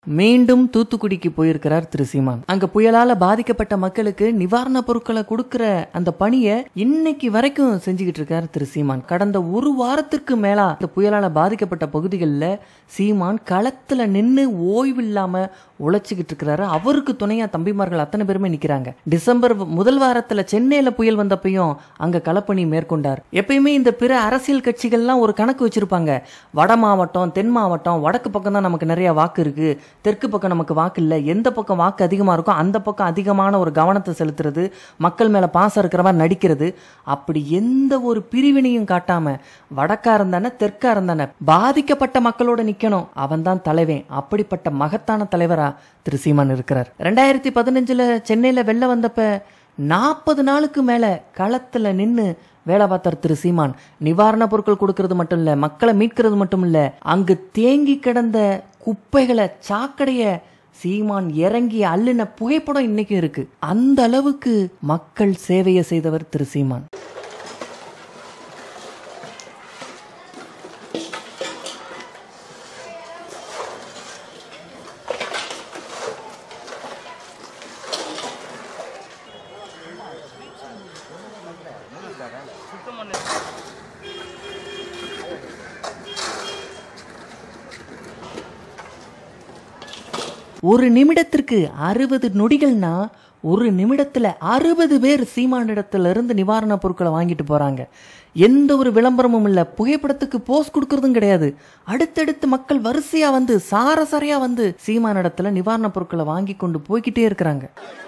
மீண்டும் தூத்துக்குடிக்கு போயிருக்கிறார் திரு சீமான். அங்க புயலால பாதிக்கப்பட்ட மக்களுக்கு நிவாரண பொருட்களை கொடுக்கிற அந்த பணியை இன்னைக்கு வரைக்கும் செஞ்சுக்கிட்டு இருக்கார் திரு சீமான். கடந்த ஒரு வாரத்திற்கு மேலா இந்த புயலால பாதிக்கப்பட்ட பகுதிகளில் சீமான் களத்துல நின்று ஓய்வில்லாம உழைச்சிக்கிட்டு இருக்கிறாரு. அவருக்கு துணையா தம்பிமார்கள் அத்தனை பேருமே நிக்கிறாங்க. டிசம்பர் முதல் வாரத்துல சென்னையில புயல் வந்தப்பையும் அங்க களப்பணி மேற்கொண்டார். எப்பயுமே இந்த பிற அரசியல் கட்சிகள்லாம் ஒரு கணக்கு வச்சிருப்பாங்க. வட மாவட்டம், தென் மாவட்டம், வடக்கு பக்கம் தான் நமக்கு நிறைய வாக்கு இருக்கு, தெற்கு பக்கம் நமக்கு வாக்கு இல்லை, எந்த பக்கம் வாக்கு அதிகமா இருக்கும் அந்த பக்கம் அதிகமான ஒரு கவனத்தை செலுத்துறது, மக்கள் மேல பாசம் இருக்கிற மாதிரி நடிக்கிறது. அப்படி எந்த ஒரு பிரிவினையும் காட்டாம வடக்கா இருந்தானே தெற்கா இருந்தானே பாதிக்கப்பட்ட மக்களோட நிக்கணும், அவன் தான் தலைவன். அப்படிப்பட்ட மகத்தான தலைவரா திரு சீமான் இருக்கிறார். 2015 சென்னையில வெள்ளம் வந்தப்ப 40 நாளுக்கு மேல களத்துல நின்று வேலை பார்த்தார் திரு சீமான். நிவாரண பொருட்கள் கொடுக்கறது மட்டும் இல்ல, மக்களை மீட்கிறது மட்டும் இல்ல, அங்கு தேங்கி கிடந்த குப்பைகளை, சாக்கடைய சீமான் இறங்கி அள்ளின புகைப்படம் இன்னைக்கு இருக்கு. அந்த அளவுக்கு மக்கள் சேவையை செய்தவர் திரு சீமான். ஒரு நிமிடத்திற்கு 60 நொடிகள்னா ஒரு நிமிடத்துல 60 பேர் சீமானிடத்துல இருந்து நிவாரண பொருட்களை வாங்கிட்டு போறாங்க. எந்த ஒரு விளம்பரமும் இல்ல, புகைப்படத்துக்கு போஸ்ட் கொடுக்கறதும் கிடையாது. அடுத்தடுத்து மக்கள் வரிசையா வந்து சாரசாரையா வந்து சீமானிடத்துல நிவாரண பொருட்களை வாங்கி கொண்டு போய்கிட்டே இருக்கிறாங்க.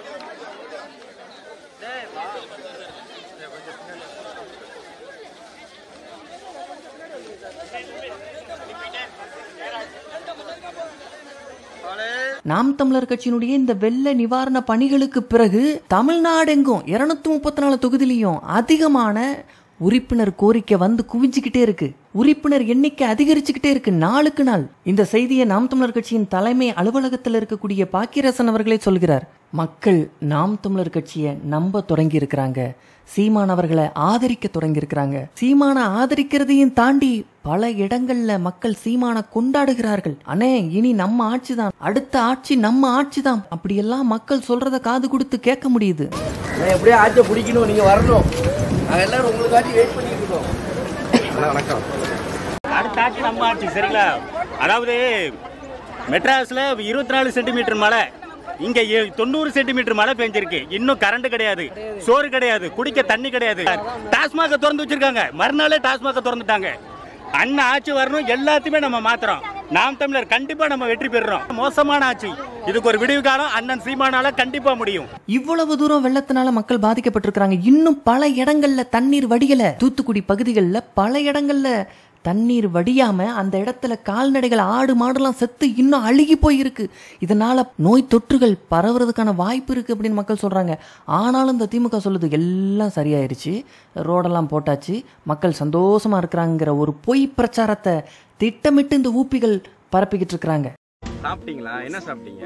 நாம் தமிழர் கட்சியினுடைய இந்த வெள்ள நிவாரண பணிகளுக்கு பிறகு தமிழ்நாடெங்கும் 234 தொகுதியிலையும் அதிகமான உறுப்பினர் கோரிக்கை வந்து குவிஞ்சுக்கிட்டே இருக்கு. உறுப்பினர் எண்ணிக்கை அதிகரிச்சுக்கிட்டே இருக்கு நாளுக்கு நாள். இந்த செய்தியை நாம் தமிழர் கட்சியின் தலைமை அலுவலகத்தில் இருக்கக்கூடிய பாக்கியரசன் அவர்களே சொல்கிறார். மக்கள் நாம் தமிழர் கட்சியை நம்ப தொடங்கி இருக்கிறாங்க, சீமான் அவர்களை ஆதரிக்க தொடங்கி இருக்கிறாங்க. சீமானை ஆதரிக்கிறதையும் தாண்டி பல இடங்கள்ல மக்கள் சீமானை கொண்டாடுகிறார்கள். அண்ணே, இனி நம்ம ஆட்சி தான், அடுத்த ஆட்சி நம்ம ஆட்சி தான், அப்படியெல்லாம் மக்கள் சொல்றத காது கொடுத்து கேட்க முடியுது. எப்படியே ஆட்சியை பிடிக்கணும், நீங்க வரணும், நாங்க எல்லாரும் உங்களுக்காண்டி வெயிட் பண்ணிட்டு இருக்கோம். வணக்கம். அடுத்த ஆட்சி நம்ம ஆட்சி, சரிங்களா? அதாவது மெட்ராஸ்ல 24 சென்டிமீட்டர் மழை, இங்க 90 சென்டிமீட்டர் மழை பெஞ்சிருக்கு. இன்னும் கரண்ட் கிடையாது, சோறு கிடையாது, குடிக்க தண்ணி கிடையாது. டாஸ்மாக திறந்து வச்சிருக்காங்க, மறுநாளே டாஸ்மாக திறந்துட்டாங்க. அண்ணன் ஆட்சி வரணும், எல்லாத்தையுமே நம்ம மாத்துறோம். நாம் தமிழர் கண்டிப்பா நம்ம வெற்றி பெறுறோம். மோசமான ஆட்சி, இதுக்கு ஒரு விடிவு காலம் அண்ணன் சீமானால கண்டிப்பா முடியும். இவ்வளவு தூரம் வெள்ளத்தினால மக்கள் பாதிக்கப்பட்டிருக்கிறாங்க. இன்னும் பல இடங்கள்ல தண்ணீர் வடியல. தூத்துக்குடி பகுதிகளில் பல இடங்கள்ல தண்ணீர் வடியாம அந்த இடத்துல கால்நடைகள், ஆடு மாடுலாம் செத்து இன்னும் அழுகி போயிருக்கு. இதனால நோய் தொற்றுகள் பரவுறதுக்கான வாய்ப்பு இருக்கு அப்படின்னு மக்கள் சொல்றாங்க. ஆனாலும் இந்த திமுக சொல்லுது எல்லாம் சரியாயிருச்சு, ரோடெல்லாம் போட்டாச்சு, மக்கள் சந்தோஷமா இருக்கிறாங்கிற ஒரு பொய் பிரச்சாரத்தை திட்டமிட்டு இந்த ஊப்பிகள் பரப்பிக்கிட்டு இருக்கிறாங்க. சாப்பிட்டீங்களா? என்ன சாப்பிட்டீங்க?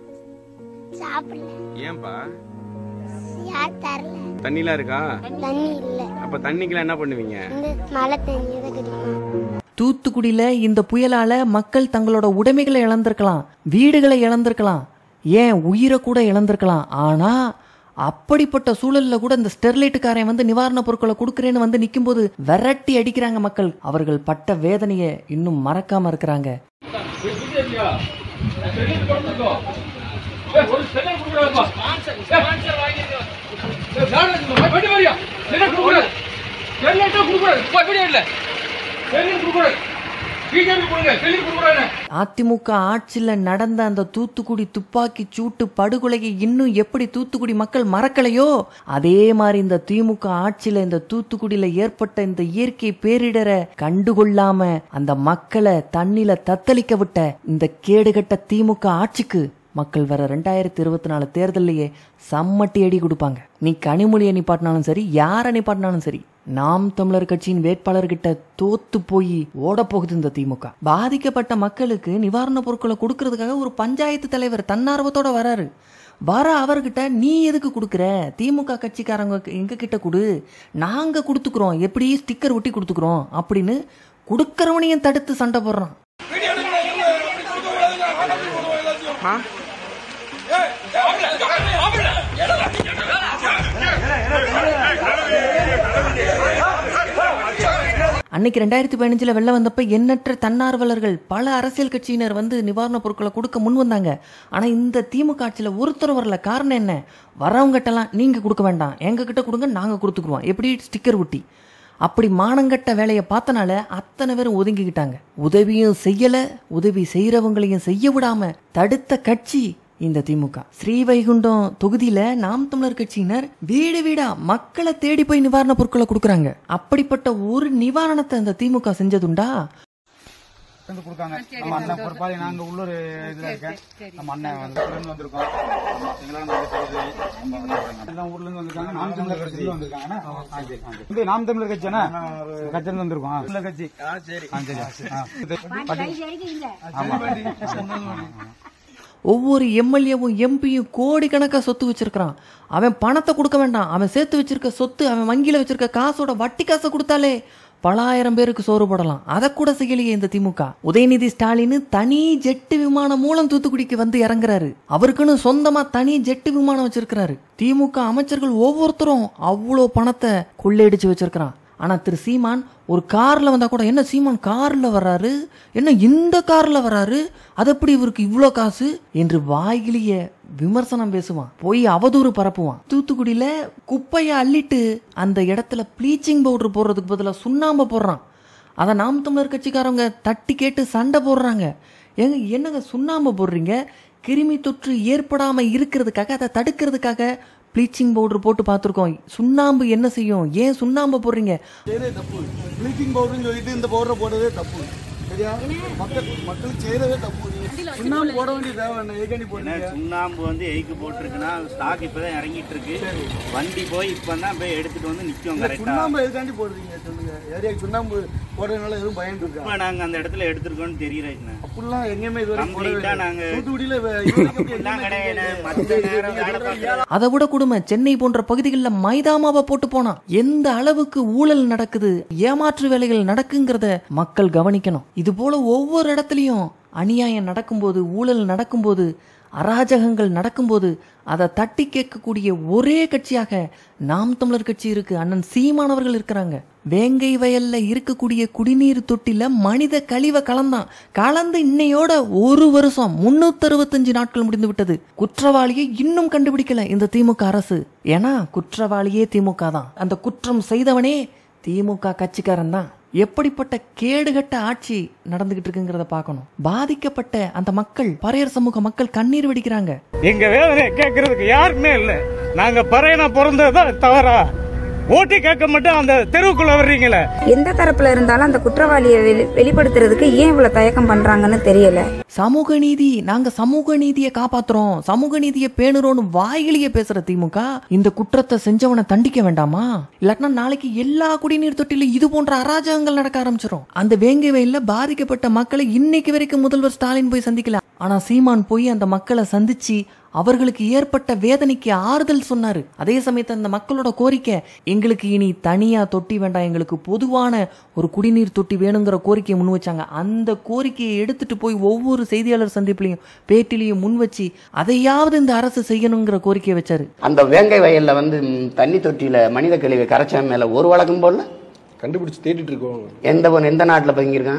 ஏன்பா? தண்ணிலாம் இருக்கா? தண்ணி இல்ல. அப்ப தண்ணிக்குலாம் என்ன பண்ணுவீங்க? மழை தண்ணி. தூத்துக்குடியில இந்த புயலால மக்கள் தங்களோட உடைமைகளை இழந்திருக்கலாம், வீடுகளை இழந்திருக்கலாம், ஏன் உயிரை கூட இழந்திருக்கலாம். ஆனா அப்படிப்பட்ட சூழல்ல கூட இந்த ஸ்டெர்லைட்டுக்காரன் வந்து நிவாரண பொருட்களை கொடுக்கறேன்னு வந்து நிக்கும் போது விரட்டி அடிக்கிறாங்க மக்கள். அவர்கள் பட்ட வேதனையை இன்னும் மறக்காம இருக்கிறாங்க. அதிமுக ஆட்சியில நடந்த அந்த தூத்துக்குடி துப்பாக்கி சூட்டு படுகொலையை இன்னும் எப்படி தூத்துக்குடி மக்கள் மறக்கலையோ, அதே மாதிரி இந்த திமுக ஆட்சியில இந்த தூத்துக்குடியில ஏற்பட்ட இந்த இயற்கை பேரிடரை கண்டுகொள்ளாம அந்த மக்களை தண்ணில தத்தளிக்க விட்ட இந்த கேடுகட்ட திமுக ஆட்சிக்கு மக்கள் வர 2024 தேர்தலையே சம்மட்டி அடி கொடுப்பாங்க. நீ கனிமொழியை நிப்பாட்டினாலும் சரி, யாரை நிப்பாட்டினாலும் சரி, நாம் தமிழர் கட்சியின் வேட்பாளர்கிட்ட தோத்து போய் ஓட போகுது இந்த திமுக. பாதிக்கப்பட்ட மக்களுக்கு நிவாரண பொருட்களை கொடுக்கறதுக்காக ஒரு பஞ்சாயத்து தலைவர் தன்னார்வத்தோட வராரு. வர அவர்கிட்ட நீ எதுக்கு கொடுக்குற, திமுக கட்சிக்காரங்க எங்க கிட்ட கொடு, நாங்க கொடுத்துக்கிறோம், எப்படி ஸ்டிக்கர் ஒட்டி கொடுத்துக்கிறோம் அப்படின்னு கொடுக்கறவனையும் தடுத்து சண்டை போடுறான். அன்னைக்கு 2015 வெள்ள வந்தப்ப எண்ணற்ற தன்னார்வலர்கள் பல அரசியல் கட்சியினர் வந்து நிவாரணப் பொருட்களை கொடுக்க முன் வந்தாங்க. ஆனா இந்த திமுக ஆட்சியில ஒருத்தர் வரல. காரணம் என்ன? வரவங்ககிட்டலாம் நீங்க கொடுக்க வேண்டாம், எங்க கிட்ட கொடுங்க, நாங்க கொடுத்துக்குவோம், எப்படி ஸ்டிக்கர் ஒட்டி. அப்படி மானங்கட்ட வேலையை பார்த்தனால அத்தனை பேரும் ஒதுங்கிக்கிட்டாங்க. உதவியும் செய்யல, உதவி செய்யறவங்களையும் செய்ய விடாம தடுத்த கட்சி இந்த திமுக. ஸ்ரீவைகுண்டம் தொகுதியில நாம் தமிழர் கட்சியினர் வீடு வீடா மக்களை தேடி போய் நிவாரண பொருட்களை கொடுக்கறாங்க. அப்படிப்பட்ட ஒரு நிவாரணத்தை அந்த திமுக செஞ்சதுண்டா? கொடுக்காங்க. நம்ம அண்ணன் பொறுப்பாளி நாங்க உள்ளூர் இதுல இருக்கேன். நம்ம அண்ணன் வந்திருக்கோம். எல்லாம் ஊர்ல இருந்து வந்திருக்காங்க. நாம் தமிழர் கட்சியில வந்திருக்காங்க. நாம் தமிழர் கட்சி கட்சியில வந்திருக்கோம். தமிழர் கட்சி. ஒவ்வொரு எம்எல்ஏவும் எம்பியும் கோடிக்கணக்கா சொத்து வச்சிருக்கான். அவன் பணத்தை கொடுக்க வேண்டாம், அவன் சேர்த்து வச்சிருக்க சொத்து, அவன் வங்கியில வச்சிருக்க காசோட வட்டி காசை கொடுத்தாலே பல ஆயிரம் பேருக்கு சோறு போடலாம். அதை கூட செய்யலையே இந்த திமுக. உதயநிதி ஸ்டாலின் தனி ஜெட்டு விமானம் மூலம் தூத்துக்குடிக்கு வந்து இறங்குறாரு. அவருக்குன்னு சொந்தமா தனி ஜெட்டு விமானம் வச்சிருக்கிறாரு. திமுக அமைச்சர்கள் ஒவ்வொருத்தரும் அவ்வளோ பணத்தை கொள்ளையடிச்சு வச்சிருக்கிறான். ஆனா திரு சீமான் ஒரு கார்ல வந்தா கூட, என்ன சீமான் கார்ல வர்றாரு, என்ன இந்த கார்ல வர்றாரு, அது எப்படி இவருக்கு இவ்வளோ காசு என்று வாயிலேயே விமர்சனம் பேசுவான், போய் அவதூறு பரப்புவான். தூத்துக்குடியில குப்பையை அள்ளிட்டு அந்த இடத்துல ப்ளீச்சிங் பவுடர் போடுறதுக்கு பதிலாக சுண்ணாம்பு போடுறான். அதை நாம் தமிழர் கட்சிக்காரங்க தட்டி கேட்டு சண்டை போடுறாங்க. என்னங்க சுண்ணாம்பு போடுறீங்க? கிருமி தொற்று ஏற்படாம இருக்கிறதுக்காக, அதை தடுக்கிறதுக்காக ப்ளீச்சிங் பவுடர் போட்டு பார்த்துருக்கோம். சுண்ணாம்பு என்ன செய்யும்? ஏன் சுண்ணாம்பு போடுறீங்க? தப்பு. ப்ளீச்சிங் பவுடர்னு சொல்லிட்டு இந்த பவுடரை போடுறதே தப்பு. சரியா? மக்களுக்கு செய்யறதே தப்பு. சுண்ணாம்பு போட வேண்டிய தேவை. சுண்ணாம்பு வந்து எய்க்கு போட்டிருக்குன்னா ஸ்டாக் இப்பதான் இறங்கிட்டு இருக்கு. வண்டி போய் இப்பதான் போய் எடுத்துட்டு வந்து நிக்கும். சுண்ணாம்பு எதுக்காண்டி போடுறீங்க சொல்லுங்க. ஏரியாக்கு சுண்ணாம்பு போடுறதுனால எதுவும் பயன் இருக்கு? இப்ப நாங்க அந்த இடத்துல எடுத்துருக்கோம்னு தெரியுறேன். அப்படிலாம் எங்கேயுமே அதை விட கொடுமை, சென்னை போன்ற பகுதிகளில் மைதாமாவை போட்டு போனா எந்த அளவுக்கு ஊழல் நடக்குது, ஏமாற்று வேலைகள் நடக்குங்கிறத மக்கள் கவனிக்கணும். இது போல ஒவ்வொரு இடத்துலயும் அநியாயம் நடக்கும்போது, ஊழல் நடக்கும்போது, அராஜகங்கள் நடக்கும்போது அதை தட்டி கேட்கக்கூடிய ஒரே கட்சியாக நாம் தமிழர் கட்சி இருக்கு. அண்ணன் சீமானவர்கள் இருக்கிறாங்க. வேங்கை வயல்ல இருக்கக்கூடிய குடிநீர் தொட்டில மனித கழிவை கலந்து இன்னையோட ஒரு வருஷம் 365 நாட்கள் முடிந்து விட்டது. குற்றவாளியை இன்னும் கண்டுபிடிக்கல இந்த திமுக அரசு. ஏன்னா குற்றவாளியே திமுக தான். அந்த குற்றம் செய்தவனே திமுக கட்சிக்காரன் தான். எப்படிப்பட்ட கேடுகட்ட ஆட்சி நடந்துகிட்டு இருக்குங்கிறத பார்க்கணும். பாதிக்கப்பட்ட அந்த மக்கள், பறையர் சமூக மக்கள் கண்ணீர் வெடிக்கிறாங்க. எங்க வேதனை கேட்கறதுக்கு யாருமே இல்ல. நாங்க பறையனா பிறந்ததுதான் தவறா? ஓட்டி கேட்க மட்டும் அந்த தெருவுக்குள்ள வர்றீங்களே. எந்த தரப்புல இருந்தாலும் அந்த குற்றவாளியை வெளிப்படுத்துறதுக்கு ஏன் இவ்வளவு தயக்கம் பண்றாங்கன்னு தெரியல. சமூக நீதி, நாங்க சமூக நீதியை காப்பாத்துறோம், சமூக நீதியை பேணுறோம்னு வாயிலேயே பேசுற திமுக இந்த குற்றத்தை செஞ்சவனை தண்டிக்க வேண்டாமா? இல்லாட்டினா நாளைக்கு எல்லா குடிநீர் தொட்டிலும் இது போன்ற அராஜகங்கள் நடக்க ஆரம்பிச்சிடும். அந்த வேங்கை வயல்ல பாதிக்கப்பட்ட மக்களை இன்னைக்கு வரைக்கும் முதல்வர் ஸ்டாலின் போய் சந்திக்கல. ஆனா சீமான் போய் அந்த மக்களை சந்திச்சு அவர்களுக்கு ஏற்பட்ட வேதனைக்கு ஆறுதல் சொன்னாரு. அதே சமயத்தில் அந்த மக்களோட கோரிக்கை, எங்களுக்கு இனி தனியா தொட்டி வேண்டாம், எங்களுக்கு பொதுவான ஒரு குடிநீர் தொட்டி வேணுங்கிற கோரிக்கையை முன் வச்சாங்க. அந்த கோரிக்கையை எடுத்துட்டு போய் ஒவ்வொரு செய்தியாளர் சந்திப்புலையும் பேட்டிலையும் முன் வச்சு அதையாவது இந்த அரசு செய்யணுங்கிற கோரிக்கையை வச்சாரு. அந்த வேங்கை வயல்ல வந்து தண்ணி தொட்டியில மனித கழிவை கரைச்ச மேல ஒரு வழக்கம் போல கண்டுபிடிச்சு தேடிட்டு இருக்கோம். எந்த நாட்டுல பங்கிருக்கான்?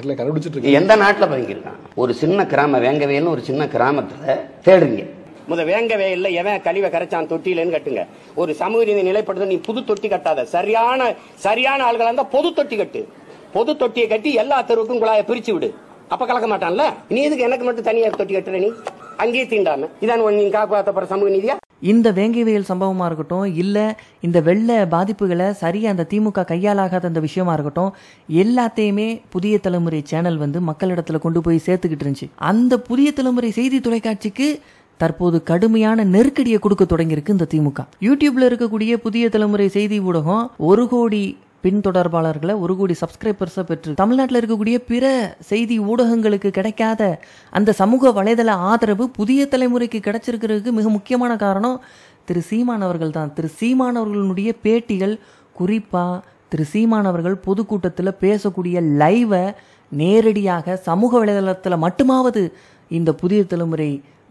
எந்த நாட்டுல பங்கிருக்கான்? ஒரு சின்ன கிராம வேங்கவேல்னு ஒரு சின்ன கிராமத்துல தேடுங்க. வேங்க வயல்ல எவன் கழிவை கரைச்சான் தொட்டியிலன்னு கட்டுங்க. ஒரு சமூக நீதி நிலைப்படுத்த நீ புது தொட்டி கட்டாத. சரியான ஆள்களா இருந்தா பொது தொட்டி கட்டு. பொது தொட்டியை கட்டி எல்லா தெருவுக்கும் குழாயை பிரிச்சு விடு. அப்ப கலக்க மாட்டான்ல. நீ எதுக்கு எனக்கு மட்டும் தனியார் தொட்டி கட்டுற? நீ அங்கேயே தீண்டாம இதான் நீங்க காப்பாற்றப்படுற சமூக நீதியா? இந்த வேங்கை வயல் சம்பவமா இருக்கட்டும், இல்ல இந்த வெள்ள பாதிப்புகளை சரியா அந்த திமுக கையாளாகாத அந்த விஷயமா இருக்கட்டும், எல்லாத்தையுமே புதிய தலைமுறை சேனல் வந்து மக்களிடத்துல கொண்டு போய் சேர்த்துக்கிட்டு இருந்துச்சு. அந்த புதிய தலைமுறை செய்தி தொலைக்காட்சிக்கு தற்போது கடுமையான நெருக்கடியை கொடுக்க தொடங்கியிருக்கு இந்த திமுக. யூடியூப்ல இருக்கக்கூடிய புதிய தலைமுறை செய்தி ஊடகம் 1 கோடி பின்தொடர்பாளர்களை, 1 கோடி சப்ஸ்கிரைபர்ஸை பெற்று தமிழ்நாட்டில் இருக்கக்கூடிய பிற செய்தி ஊடகங்களுக்கு கிடைக்காத அந்த சமூக வலைதள ஆதரவு புதிய தலைமுறைக்கு கிடைச்சிருக்கிறதுக்கு மிக முக்கியமான காரணம் திரு சீமான் அவர்கள் தான். திரு சீமான் அவர்களுடைய பேட்டிகள், குறிப்பா திரு சீமான் அவர்கள் பொதுக்கூட்டத்தில் பேசக்கூடிய லைவை நேரடியாக சமூக வலைதளத்தில் மட்டுமாவது இந்த புதிய தலைமுறை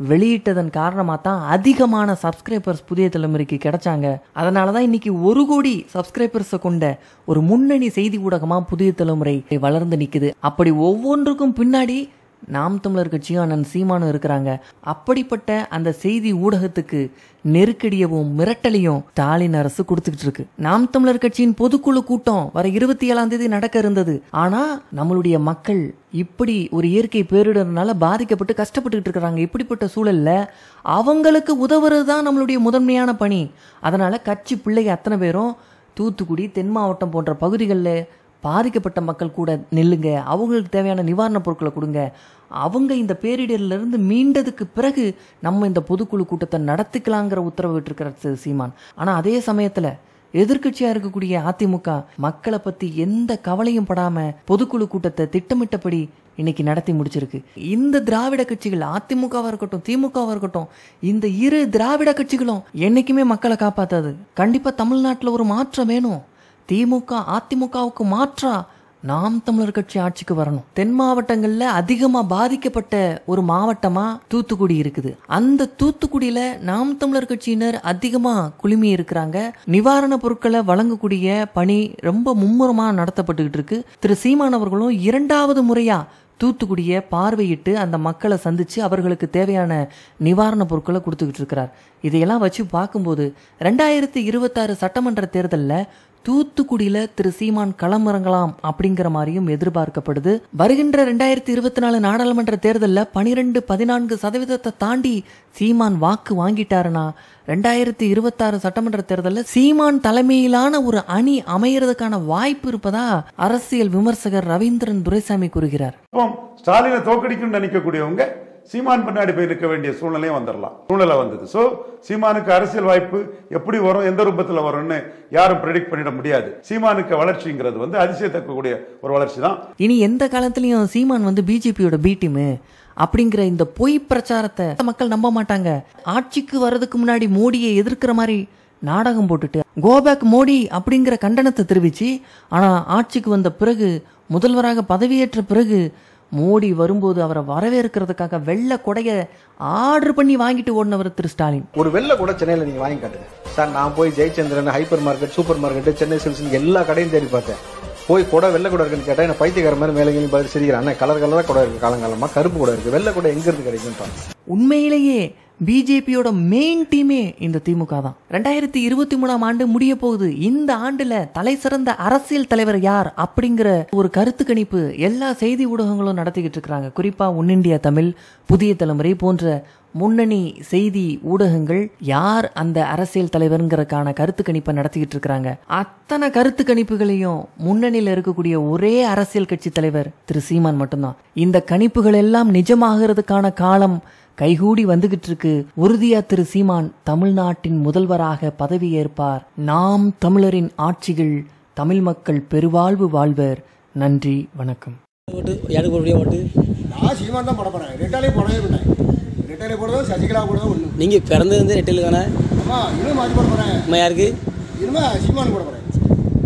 வெளியிட்டதன் காரணமாக தான் அதிகமான சப்ஸ்கிரைபர்ஸ் புதிய தலைமுறைக்கு கிடைச்சாங்க. அதனால தான் இன்னைக்கு 1 கோடி சப்ஸ்கிரைபர்ஸை கொண்ட ஒரு முன்னணி செய்தி ஊடகமாக புதிய தலைமுறை வளர்ந்து நிற்குது. அப்படி ஒவ்வொன்றுக்கும் பின்னாடி நாம் தமிழர் கட்சியும் அண்ணன் சீமானும் இருக்கிறாங்க. அப்படிப்பட்ட அந்த செய்தி ஊடகத்துக்கு நெருக்கடியவும் மிரட்டலையும் ஸ்டாலின் அரசு கொடுத்துக்கிட்டு இருக்கு. நாம் தமிழர் கட்சியின் பொதுக்குழு கூட்டம் வர 27ஆம் தேதி நடக்க இருந்தது. ஆனா நம்மளுடைய மக்கள் இப்படி ஒரு இயற்கை பேரிடர்னால பாதிக்கப்பட்டு கஷ்டப்பட்டு இருக்கிறாங்க. இப்படிப்பட்ட சூழல்ல அவங்களுக்கு உதவுறது தான் நம்மளுடைய முதன்மையான பணி. அதனால கட்சி பிள்ளைங்க அத்தனை பேரும் தூத்துக்குடி, தென் மாவட்டம் போன்ற பகுதிகளில் பாதிக்கப்பட்ட மக்கள் கூட நில்லுங்க, அவங்களுக்கு தேவையான நிவாரணப் பொருட்களை கொடுங்க. அவங்க இந்த பேரிடரிலிருந்து மீண்டதுக்கு பிறகு நம்ம இந்த பொதுக்குழு கூட்டத்தை நடத்திக்கலாங்கிற உத்தரவு விட்டுருக்கிற சீமான். ஆனால் அதே சமயத்தில் எதிர்கட்சியாக இருக்கக்கூடிய அதிமுக மக்களை பற்றி எந்த கவலையும் படாம பொதுக்குழு கூட்டத்தை திட்டமிட்டபடி இன்னைக்கு நடத்தி முடிச்சிருக்கு. இந்த திராவிட கட்சிகள், அதிமுகவா இருக்கட்டும் திமுகவா இருக்கட்டும், இந்த இரு திராவிட கட்சிகளும் என்னைக்குமே மக்களை காப்பாத்தாது. கண்டிப்பா தமிழ்நாட்டில் ஒரு மாற்றம் வேணும். திமுக அதிமுகவுக்கு மாற்றா நாம் தமிழர் கட்சி ஆட்சிக்கு வரணும். தென் மாவட்டங்கள்ல அதிகமா பாதிக்கப்பட்ட ஒரு மாவட்டமா தூத்துக்குடி இருக்குது. அந்த தூத்துக்குடியில நாம் தமிழர் கட்சியினர் அதிகமா குழுமி இருக்கிறாங்க. நிவாரண பொருட்களை வழங்கக்கூடிய பணி ரொம்ப மும்முரமா நடத்தப்பட்டுக்கிட்டு இருக்கு. திரு சீமான் அவர்களும் 2வது முறையா தூத்துக்குடியை பார்வையிட்டு அந்த மக்களை சந்திச்சு அவர்களுக்கு தேவையான நிவாரண பொருட்களை கொடுத்துக்கிட்டு இருக்கிறார். இதையெல்லாம் வச்சு பார்க்கும்போது 2026 சட்டமன்ற தேர்தலில் தூத்துக்குடியில திரு சீமான் களமிறங்கலாம் அப்படிங்கிற மாதிரியும் எதிர்பார்க்கப்படுது. வருகின்ற 2024 நாடாளுமன்ற தேர்தலில் 12-14% தாண்டி சீமான் வாக்கு வாங்கிட்டாருன்னா 2026 சட்டமன்ற தேர்தலில் சீமான் தலைமையிலான ஒரு அணி அமையறதுக்கான வாய்ப்பு இருப்பதா அரசியல் விமர்சகர் ரவீந்திரன் துரைசாமி கூறுகிறார். ஸ்டாலினை தோக்கடிக்கும் நினைக்கக்கூடியவங்க சீமான் பின்னாடி போய் நிற்க வேண்டிய சூழ்நிலையும் சூழ்நிலை வந்தது. ஸோ சீமானுக்கு அரசியல் வாய்ப்பு எப்படி வரும், எந்த ரூபத்தில் வரும்னு யாரும் ப்ரெடிக்ட் பண்ணிட முடியாது. சீமானுக்கு வளர்ச்சிங்கிறது அதிசயத்தக்கக்கூடிய ஒரு வளர்ச்சி தான். இனி எந்த காலத்திலையும் சீமான் பிஜேபியோட பி டீம் அப்படிங்கிற இந்த பொய் பிரச்சாரத்தை மக்கள் நம்ப மாட்டாங்க. ஆட்சிக்கு வர்றதுக்கு முன்னாடி மோடியை எதிர்க்கிற மாதிரி நாடகம் போட்டுட்டு கோபேக் மோடி அப்படிங்கிற கண்டனத்தை தெரிவிச்சு, ஆனா ஆட்சிக்கு வந்த பிறகு முதல்வராக பதவியேற்ற பிறகு மோடி வரும்போது அவரை வரவேற்கிறதுக்காக வெள்ளை கொடைய ஆர்டர் பண்ணி வாங்கிட்டு ஓடினவர் திரு ஸ்டாலின். ஒரு வெள்ளை கூட சென்னையில் நீங்க வாங்கி காட்டுங்க சார். நான் போய் Jayachandran, hyper market, super market, Chennai Silks எல்லா கடையும் தேடி பார்த்தேன். போய் கூட வெள்ளை கூட இருக்குன்னு கேட்டா என்ன பைத்தியக்கார மாதிரி மேலே பதில் சிரிக்கிறான். கலர் கலரா கூட இருக்கு, காலங்காலமா கருப்பு கூட இருக்கு, வெள்ளை கூட எங்க இருந்து கிடைக்கும். உண்மையிலேயே பிஜேபியோட மெயின் டீமே இந்த திமுக தான். 2023ஆம் ஆண்டு முடிய போகுது. இந்த ஆண்டுல தலை சிறந்த அரசியல் தலைவர் யார் அப்படிங்கிற ஒரு கருத்து கணிப்பு எல்லா செய்தி ஊடகங்களும் நடத்திக்கிட்டு இருக்கிறாங்க. குறிப்பா ஒன் இண்டியா தமிழ், புதிய தலைமுறை போன்ற முன்னணி செய்தி ஊடகங்கள் யார் அந்த அரசியல் தலைவருங்கிறதுக்கான கருத்து கணிப்பை நடத்திக்கிட்டு இருக்கிறாங்க. அத்தனை கருத்து கணிப்புகளையும் முன்னணியில் இருக்கக்கூடிய ஒரே அரசியல் கட்சி தலைவர் திரு சீமான் மட்டும்தான். இந்த கணிப்புகள் எல்லாம் நிஜமாகிறதுக்கான காலம் கைகூடி வந்துகிட்டு இருக்கு. உறுதியா திரு சீமான் தமிழ்நாட்டின் முதல்வராக பதவியேற்பார். நாம் தமிழரின் ஆட்சிகள், தமிழ் மக்கள் பெருவாழ்வு வாழ்வர். நன்றி, வணக்கம். நான் சீமான் தான் போட போறேன். ரெட்டாலே போடவே விட்டேன். ரெட்டாலே போடுறதும் சசிகலா போடுறதும் ஒண்ணு. நீங்க பிறந்தது ரெட்டில் தானே? ஆமா, இன்னும் மாற்றி போட போறேன். யாருக்கு? இனிமே சீமான் போட போறேன்.